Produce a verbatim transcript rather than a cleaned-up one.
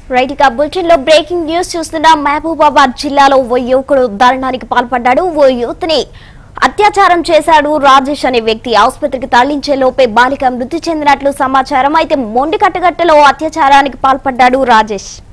Right ఇక bulletin లో breaking news చూస్తున్నాం. మహబూబాబాద్ జిల్లాలో ఓ యువకుడు దారుణానికి పాల్పడ్డాడు. ఓ యువతిని అత్యాచారం చేశాడు. రాజేష్ అనే వ్యక్తి ఆసుపత్రికి తరలించే లోపే బాలిక మృతి చెందినట్లు సమాచారం. అయితే మొండి కట్టగట్టలో అత్యాచారానికి పాల్పడ్డాడు రాజేష్.